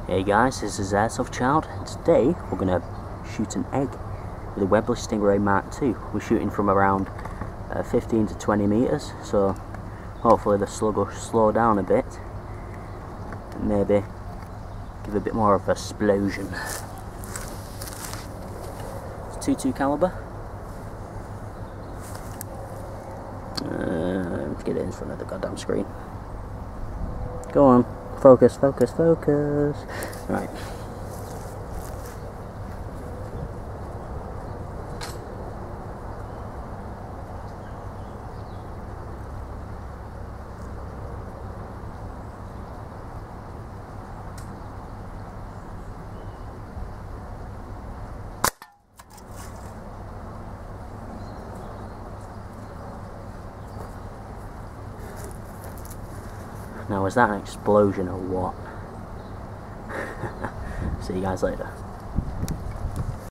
Hey guys, this is Airsoft Child, and today we're going to shoot an egg with a webley Stingray Mark II. We're shooting from around 15 to 20 meters, so hopefully the slug will slow down a bit and maybe give a bit more of an explosion. It's 22 caliber. Let's get it in front of the goddamn screen. Go on. Focus, focus, focus. Right. Now, was that an explosion or what? See you guys later.